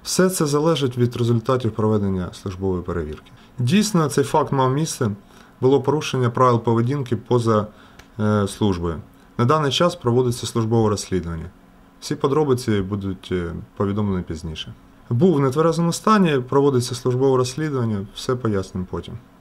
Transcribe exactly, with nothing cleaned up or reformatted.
Все це залежить від результатів проведення службової перевірки. Дійсно, цей факт мав місце, було порушення правил поведінки поза е, службою. На даний час проводиться службове розслідування. Всі подробиці будуть повідомлені пізніше. Був в нетверезому стані, проводиться службове розслідування, все пояснимо потім.